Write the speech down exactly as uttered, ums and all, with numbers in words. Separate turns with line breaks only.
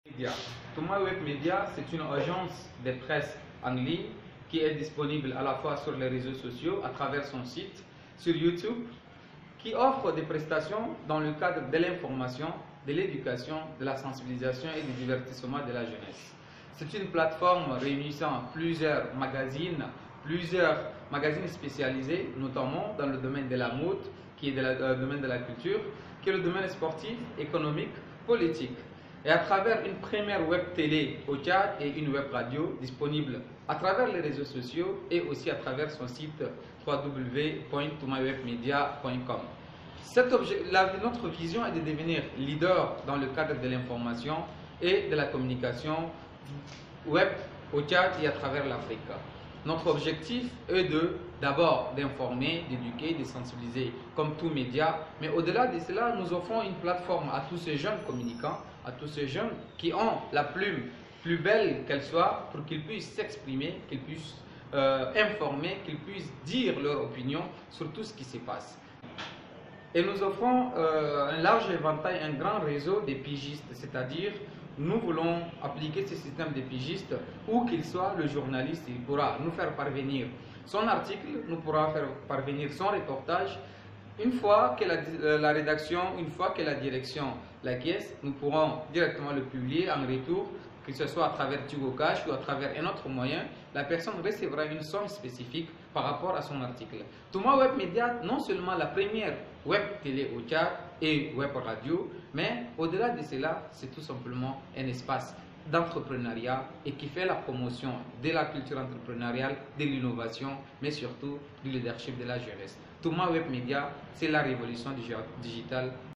Media. Touma Web Media, c'est une agence de presse en ligne qui est disponible à la fois sur les réseaux sociaux, à travers son site, sur YouTube, qui offre des prestations dans le cadre de l'information, de l'éducation, de la sensibilisation et du divertissement de la jeunesse. C'est une plateforme réunissant plusieurs magazines, plusieurs magazines spécialisés, notamment dans le domaine de la mode, qui est de la, euh, le domaine de la culture, qui est le domaine sportif, économique, politique. Et à travers une première web télé au Tchad et une web radio disponible à travers les réseaux sociaux et aussi à travers son site w w w point touma web media point com. Notre vision est de devenir leader dans le cadre de l'information et de la communication web au Tchad et à travers l'Afrique. Notre objectif est de d'abord d'informer, d'éduquer, de sensibiliser comme tout média, mais au-delà de cela, nous offrons une plateforme à tous ces jeunes communicants, à tous ces jeunes qui ont la plume, plus belle qu'elle soit, pour qu'ils puissent s'exprimer, qu'ils puissent euh, informer, qu'ils puissent dire leur opinion sur tout ce qui se passe. Et nous offrons euh, un large éventail, un grand réseau de pigistes, c'est-à-dire nous voulons appliquer ce système de pigistes où qu'il soit, le journaliste il pourra nous faire parvenir son article, nous pourra faire parvenir son reportage. Une fois que la, la rédaction, une fois que la direction l'acquiesce, nous pourrons directement le publier en retour, que ce soit à travers Tigo Cash ou à travers un autre moyen, la personne recevra une somme spécifique par rapport à son article. Touma Web Media, non seulement la première web télé au Tchad et web radio, mais au-delà de cela, c'est tout simplement un espace d'entrepreneuriat et qui fait la promotion de la culture entrepreneuriale, de l'innovation, mais surtout du leadership de la jeunesse. Touma Web Media, c'est la révolution digitale.